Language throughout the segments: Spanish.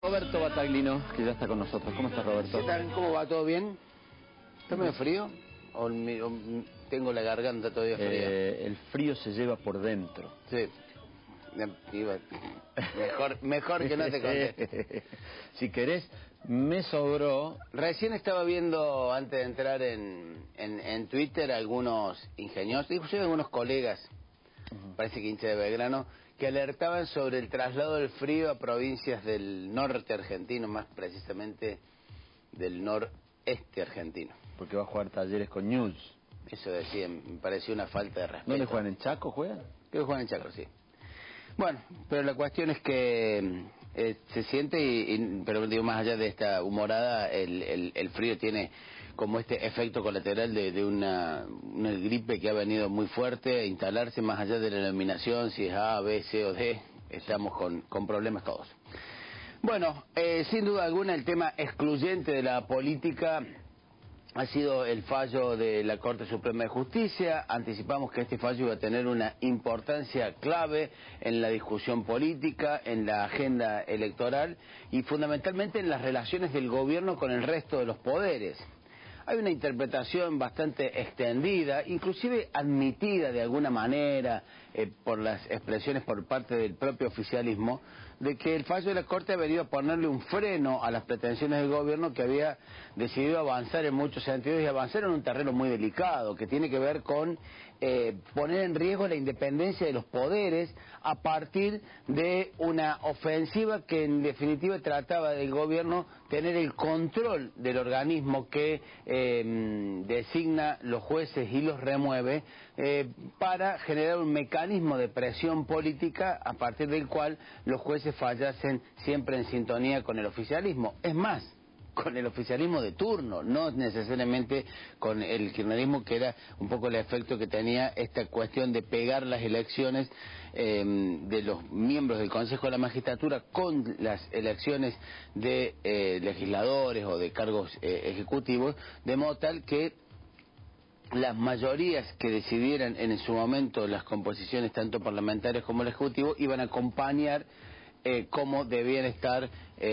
Roberto Battaglino, que ya está con nosotros. ¿Cómo estás, Roberto? ¿Qué tal? ¿Cómo va? ¿Todo bien? ¿Está medio frío? ¿O tengo la garganta todavía fría? El frío se lleva por dentro. Sí. Mejor que no te conteste. Si querés, me sobró... Recién estaba viendo, antes de entrar en Twitter, algunos ingeniosos, inclusive algunos colegas, parece que hincha de Belgrano, que alertaban sobre el traslado del frío a provincias del norte argentino, más precisamente del noreste argentino. Porque va a jugar Talleres con News. Eso decían, me pareció una falta de respeto. ¿Dónde juegan? ¿En Chaco juegan? Creo que juegan en Chaco, sí. Bueno, pero la cuestión es que se siente, pero digo, más allá de esta humorada, el frío tiene como este efecto colateral de una gripe que ha venido muy fuerte a instalarse, más allá de la denominación, si es A, B, C o D, estamos con problemas todos. Bueno, sin duda alguna el tema excluyente de la política ha sido el fallo de la Corte Suprema de Justicia. Anticipamos que este fallo iba a tener una importancia clave en la discusión política, en la agenda electoral y fundamentalmente en las relaciones del gobierno con el resto de los poderes. Hay una interpretación bastante extendida, inclusive admitida de alguna manera por las expresiones por parte del propio oficialismo, de que el fallo de la Corte ha venido a ponerle un freno a las pretensiones del gobierno, que había decidido avanzar en muchos sentidos y avanzar en un terreno muy delicado, que tiene que ver con poner en riesgo la independencia de los poderes a partir de una ofensiva que en definitiva trataba del gobierno tener el control del organismo que designa los jueces y los remueve para generar un mecanismo de presión política a partir del cual los jueces fallasen siempre en sintonía con el oficialismo. Es más, con el oficialismo de turno, no necesariamente con el kirchnerismo, que era un poco el efecto que tenía esta cuestión de pegar las elecciones de los miembros del Consejo de la Magistratura con las elecciones de legisladores o de cargos ejecutivos, de modo tal que las mayorías que decidieran en su momento las composiciones tanto parlamentarias como el Ejecutivo iban a acompañar cómo debían estar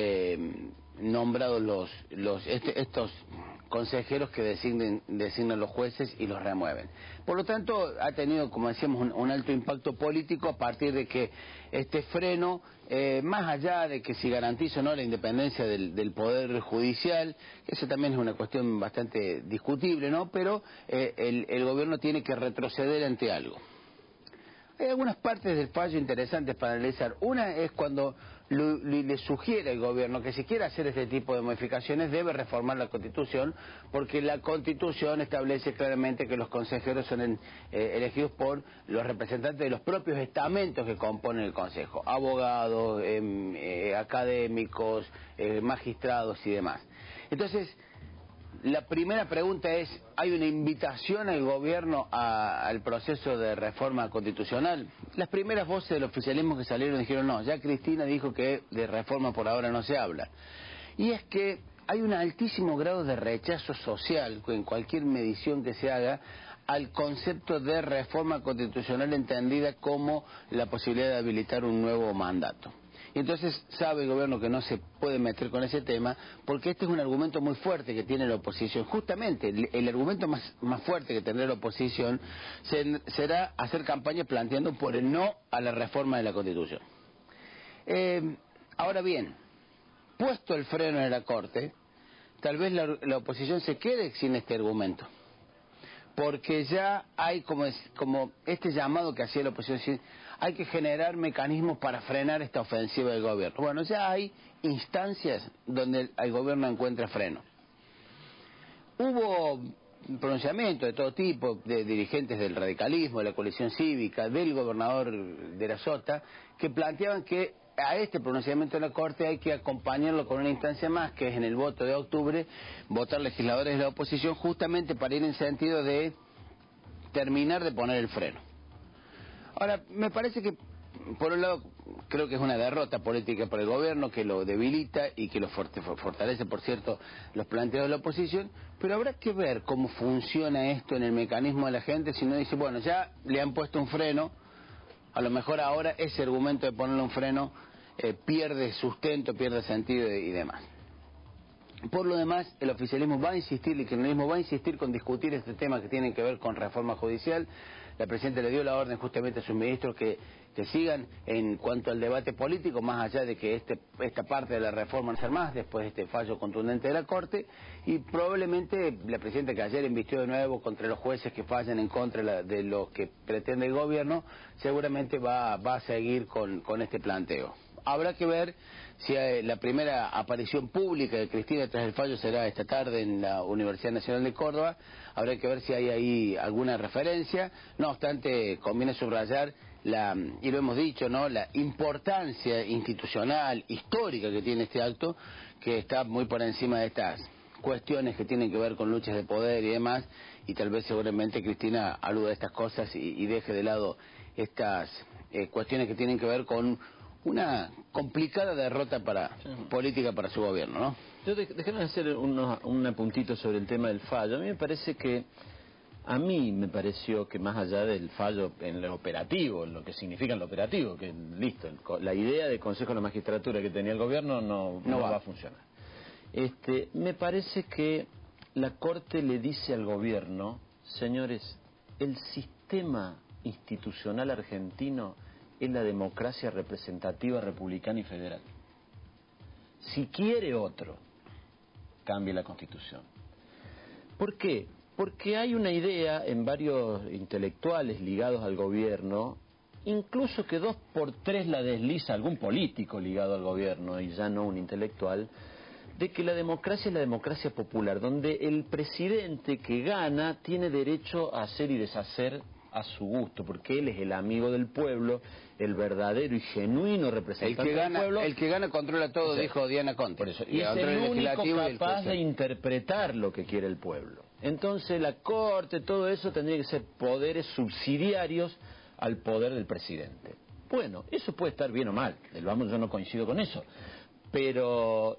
nombrados estos consejeros que designan los jueces y los remueven. Por lo tanto, ha tenido, como decíamos, un alto impacto político a partir de que este freno, más allá de que si garantiza o no la independencia del Poder Judicial, eso también es una cuestión bastante discutible, ¿no? Pero el gobierno tiene que retroceder ante algo. Hay algunas partes del fallo interesantes para analizar. Una es cuando le sugiere al gobierno que si quiere hacer este tipo de modificaciones debe reformar la Constitución, porque la Constitución establece claramente que los consejeros son elegidos por los representantes de los propios estamentos que componen el Consejo, abogados, académicos, magistrados y demás. Entonces, la primera pregunta es, ¿hay una invitación al gobierno al proceso de reforma constitucional? Las primeras voces del oficialismo que salieron dijeron no, ya Cristina dijo que de reforma por ahora no se habla. Y es que hay un altísimo grado de rechazo social en cualquier medición que se haga al concepto de reforma constitucional entendida como la posibilidad de habilitar un nuevo mandato. Y entonces sabe el gobierno que no se puede meter con ese tema, porque este es un argumento muy fuerte que tiene la oposición. Justamente el argumento más fuerte que tendrá la oposición será hacer campaña planteando por el no a la reforma de la Constitución. Ahora bien, puesto el freno en la Corte, tal vez la oposición se quede sin este argumento, porque ya hay como este llamado que hacía la oposición, hay que generar mecanismos para frenar esta ofensiva del gobierno. Bueno, ya hay instancias donde el gobierno encuentra freno. Hubo pronunciamientos de todo tipo, de dirigentes del radicalismo, de la coalición cívica, del gobernador de la Sota, que planteaban que a este pronunciamiento de la Corte hay que acompañarlo con una instancia más, que es en el voto de octubre, votar legisladores de la oposición, justamente para ir en sentido de terminar de poner el freno. Ahora, me parece que, por un lado, creo que es una derrota política para el gobierno, que lo debilita y que lo fortalece, por cierto, los planteos de la oposición, pero habrá que ver cómo funciona esto en el mecanismo de la gente, si no dice, bueno, ya le han puesto un freno, a lo mejor ahora ese argumento de ponerle un freno pierde sustento, pierde sentido y demás. Por lo demás, el oficialismo va a insistir, el kirchnerismo va a insistir con discutir este tema que tiene que ver con reforma judicial. La Presidenta le dio la orden justamente a sus ministros que sigan en cuanto al debate político, más allá de que esta parte de la reforma no sea más, después de este fallo contundente de la Corte, y probablemente la Presidenta, que ayer invistió de nuevo contra los jueces que fallan en contra de lo que pretende el gobierno, seguramente va a seguir con este planteo. Habrá que ver si la primera aparición pública de Cristina tras el fallo será esta tarde en la Universidad Nacional de Córdoba. Habrá que ver si hay ahí alguna referencia. No obstante, conviene subrayar, y lo hemos dicho, ¿no?, la importancia institucional, histórica que tiene este acto, que está muy por encima de estas cuestiones que tienen que ver con luchas de poder y demás, y tal vez seguramente Cristina aluda a estas cosas y deje de lado estas cuestiones que tienen que ver con una complicada derrota política para su gobierno, ¿no? Déjenme hacer un apuntito sobre el tema del fallo. A mí me pareció que más allá del fallo en lo operativo, en lo que significa en lo operativo, que listo, la idea de Consejo de la Magistratura que tenía el gobierno no va a funcionar. Me parece que la Corte le dice al gobierno, señores, el sistema institucional argentino es la democracia representativa republicana y federal. Si quiere otro, cambie la Constitución. ¿Por qué? Porque hay una idea en varios intelectuales ligados al gobierno, incluso que 2x3 la desliza algún político ligado al gobierno y ya no un intelectual, de que la democracia es la democracia popular, donde el presidente que gana tiene derecho a hacer y deshacer a su gusto, porque él es el amigo del pueblo, el verdadero y genuino representante del pueblo. El que gana controla todo, sí, dijo Diana Conte. Por eso, y es el único capaz de interpretar lo que quiere el pueblo. Entonces la Corte, todo eso tendría que ser poderes subsidiarios al poder del presidente. Bueno, eso puede estar bien o mal, yo no coincido con eso. Pero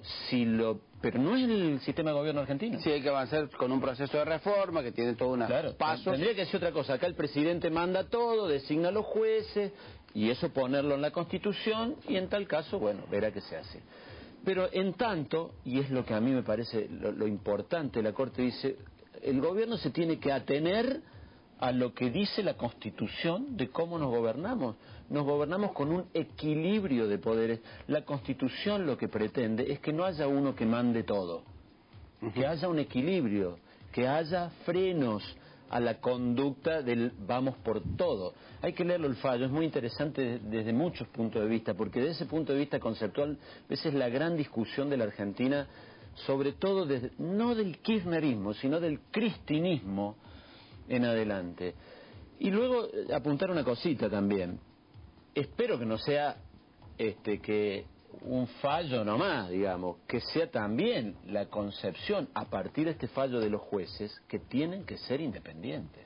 no es el sistema de gobierno argentino. Sí, hay que avanzar con un proceso de reforma que tiene toda una pasos. Tendría que ser otra cosa. Acá el presidente manda todo, designa a los jueces y eso ponerlo en la Constitución y en tal caso, bueno, verá qué se hace. Pero en tanto, y es lo que a mí me parece lo importante, la Corte dice, el gobierno se tiene que atener a lo que dice la Constitución de cómo nos gobernamos. Nos gobernamos con un equilibrio de poderes. La Constitución lo que pretende es que no haya uno que mande todo, que haya un equilibrio, que haya frenos a la conducta del vamos por todo. Hay que leerlo el fallo, es muy interesante desde muchos puntos de vista, porque desde ese punto de vista conceptual, esa es la gran discusión de la Argentina, sobre todo no del kirchnerismo, sino del cristinismo en adelante. Y luego apuntar una cosita también. Espero que no sea que un fallo nomás, digamos, que sea también la concepción a partir de este fallo de los jueces que tienen que ser independientes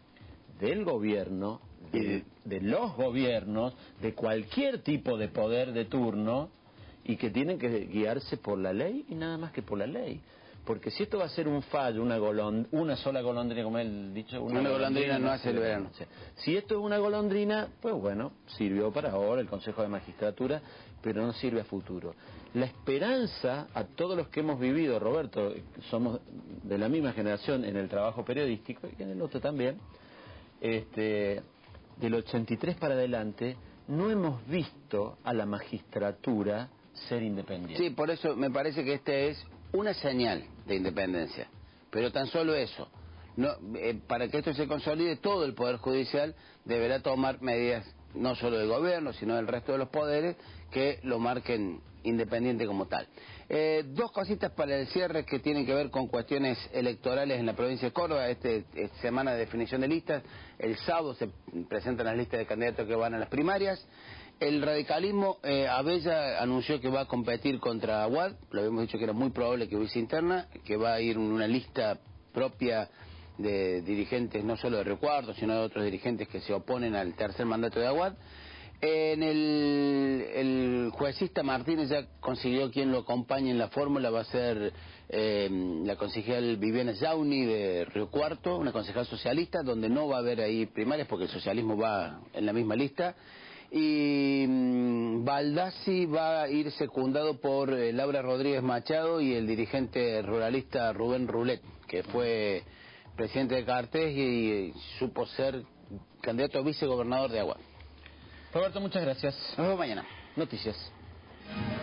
del gobierno, de los gobiernos, de cualquier tipo de poder de turno, y que tienen que guiarse por la ley y nada más que por la ley. Porque si esto va a ser un fallo, una sola golondrina, como él dicho, una golondrina no hace el verano. Si esto es una golondrina, pues bueno, sirvió para ahora el Consejo de Magistratura, pero no sirve a futuro. La esperanza a todos los que hemos vivido, Roberto, somos de la misma generación en el trabajo periodístico, y en el otro también, del 83 para adelante, no hemos visto a la magistratura ser independiente. Sí, por eso me parece que este es una señal de independencia, pero tan solo eso. No, para que esto se consolide, todo el Poder Judicial deberá tomar medidas, no solo del gobierno, sino del resto de los poderes, que lo marquen independiente como tal. Dos cositas para el cierre que tienen que ver con cuestiones electorales en la provincia de Córdoba. Semana de definición de listas. El sábado se presentan las listas de candidatos que van a las primarias. El radicalismo, Abella anunció que va a competir contra Aguad, lo habíamos dicho que era muy probable que hubiese interna, que va a ir una lista propia de dirigentes, no solo de Río Cuarto, sino de otros dirigentes que se oponen al tercer mandato de Aguad. El juecista Martínez ya consiguió quien lo acompañe en la fórmula, va a ser la concejal Viviana Yauni de Río Cuarto, una concejal socialista, donde no va a haber ahí primarias porque el socialismo va en la misma lista. Y Baldassi va a ir secundado por Laura Rodríguez Machado y el dirigente ruralista Rubén Rulet, que fue presidente de Cartes y supo ser candidato a vicegobernador de Agua. Roberto, muchas gracias. Nos vemos mañana. Noticias.